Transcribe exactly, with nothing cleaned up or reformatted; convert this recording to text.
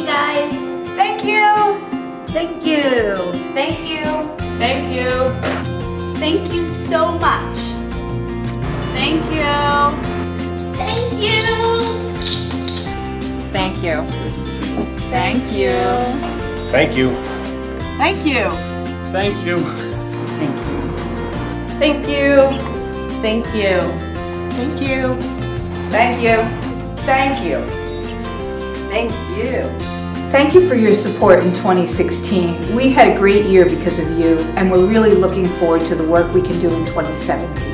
guys. Thank you. Thank you. Thank you. Thank you. Thank you so much. Thank you. Thank you. Thank you. Thank you. Thank you. Thank you. Thank you. Thank you. Thank you. Thank you. Thank you. Thank you. Thank you. Thank you for your support in twenty sixteen. We had a great year because of you, and we're really looking forward to the work we can do in twenty seventeen.